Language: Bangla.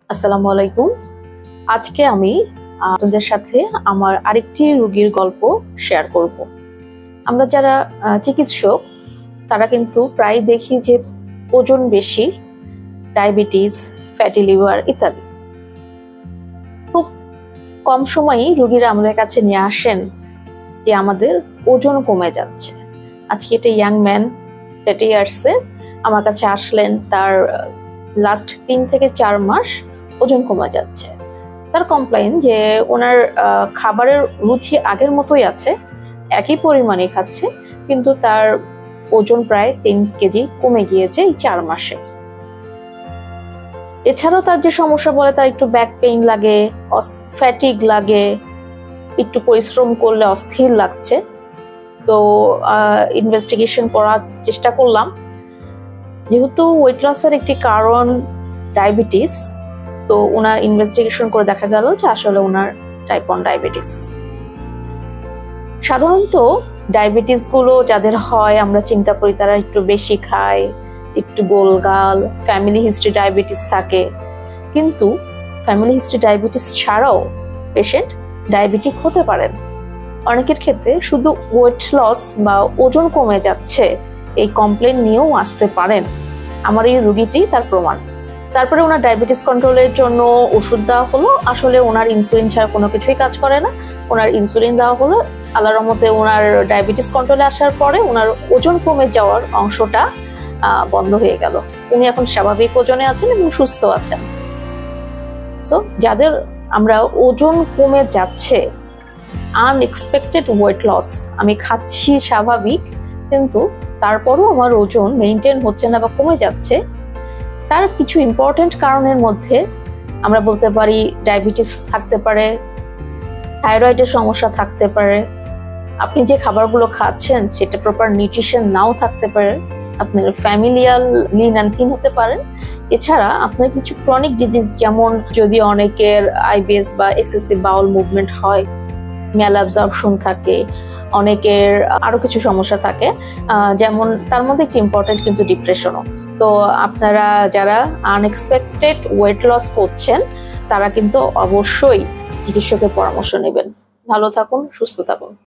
আসসালামু আলাইকুম। আজকে আমি আপনাদের সাথে আমার আরেকটি রোগীর গল্প শেয়ার করব। আমরা যারা চিকিৎসক তারা কিন্তু প্রায় দেখি যে ওজন বেশি, ডায়াবেটিস, ফ্যাটি লিভার ইত্যাদি। খুব কম সময়ই রোগীরা আমাদের কাছে নিয়ে আসেন যে আমাদের ওজন কমে যাচ্ছে। আজকে একটা ইয়াং ম্যান 30 ইয়ার্সে আমার কাছে আসলেন, তার লাস্ট 3 থেকে 4 মাস ওজন কমে যাচ্ছে। তার কমপ্লেইন যে ওনার খাবারের রুচি আগের মতোই আছে, একই পরিমাণে খাচ্ছে, কিন্তু তার ওজন প্রায় 3 কেজি কমে গিয়েছে এই 4 মাসে। এছাড়াও তার যে সমস্যা বলে, তার একটু ব্যাক পেইন লাগে, ফ্যাটিগ লাগে, একটু পরিশ্রম করলে অস্থির লাগছে। তো ইনভেস্টিগেশন করার চেষ্টা করলাম। যেহেতু ওয়েট লসের একটি কারণ ডায়াবেটিস, তো ওনার ইনভেস্টিগেশন করে দেখা গেল যে আসলে ওনার টাইপ 1 ডায়াবেটিস। সাধারণত ডায়াবেটিস গুলো যাদের হয় আমরা চিন্তা করি তারা একটু বেশি খায়, একটু গোলগাল, ফ্যামিলি হিস্ট্রি ডায়াবেটিস থাকে। কিন্তু ফ্যামিলি হিস্ট্রি ডায়াবেটিস ছাড়াও পেশেন্ট ডায়াবেটিক হতে পারেন। অনেকের ক্ষেত্রে শুধু ওয়েট লস বা ওজন কমে যাচ্ছে এই কমপ্লেন নিয়েও আসতে পারেন। আমার এই রোগীটি তার প্রমাণ। তারপরে ওনার ডায়াবেটিস কন্ট্রোলের জন্য ওষুধ দেওয়া হলো। আসলে ওনার ইনসুলিন ছাড়া কোনো কিছুই কাজ করে না। ওনার ইনসুলিন দেওয়া হলো। আল্লাহর রহমতে ওনার ডায়াবেটিস কন্ট্রোলে আসার পরে ওনার ওজন কমে যাওয়ার অংশটা বন্ধ হয়ে গেল। উনি এখন স্বাভাবিক ওজনে আছেন এবং সুস্থ আছেন। সো যাদের আমরা ওজন কমে যাচ্ছে, আনএক্সপেক্টেড ওয়েট লস, আমি খাচ্ছি স্বাভাবিক কিন্তু তারপরও আমার ওজন মেইনটেইন হচ্ছে না বা কমে যাচ্ছে, তার কিছু ইম্পর্টেন্ট কারণের মধ্যে আমরা বলতে পারি ডায়াবেটিস থাকতে পারে, থাইরয়েডের সমস্যা থাকতে পারে, আপনি যে খাবারগুলো খাচ্ছেন সেটা প্রপার নিউট্রিশন নাও থাকতে পারে, আপনার ফ্যামিলিয়াল লিন অ্যান্ড থিন হতে পারেন। এছাড়া আপনার কিছু ক্রনিক ডিজিজ, যেমন যদি অনেকের আইবিএস বা এক্সেসিভ বাউল মুভমেন্ট হয়, ম্যাল অ্যাবজর্পশন থাকে, অনেকের আরো কিছু সমস্যা থাকে, যেমন তার মধ্যে একটি ইম্পর্টেন্ট কিন্তু ডিপ্রেশনও। তো আপনারা যারা আনএক্সপেক্টেড ওয়েট লস করছেন তারা কিন্তু অবশ্যই চিকিৎসকের পরামর্শ নেবেন। ভালো থাকুন, সুস্থ থাকুন।